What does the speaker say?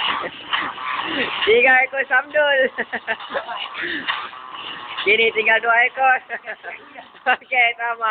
Tiga ekor samdul. Kini tinggal 2 ekor. Okey, sama.